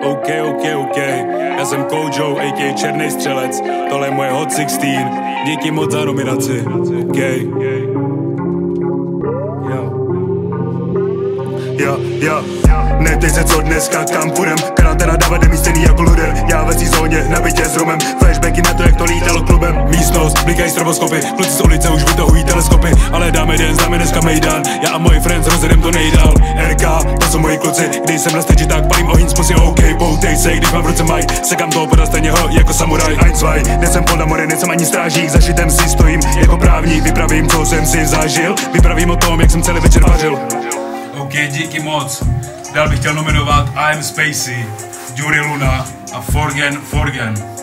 OK. Já jsem Kojo, a.k.a. Černý střelec. Tohle je moje Hot 16. Díky moc za nominaci. OK. Jo. Neptej se co dneska, kam půjdem. Karanténa dává mi stejný jako ludem. Já ve zóně, na bytě s rumem. Flashbacky na to, jak to lítalo klubem. Místnost, blikají stroboskopy. Kluci z ulice už vytahují teleskopy. Ale dáme den, známe dneska mejdan. Já a moji friends rozjedem to nejdál. RK, to jsou moji kluci. Když jsem na stage, tak palím oheň z pusy. OK, poutej se, když mám v ruce maj. Sekám toho poda stejně jako samuraj. Ein, zwei, nejsem Pol na more, nejsem ani strážník. Za šitem si stojím jako právník. Vypravím, co jsem si zažil. Vypravím o tom, jak jsem celý večer vařil. OK, díky moc. Dál bych chtěl nominovat I Am Spacey, Yuri Luna a Forgen.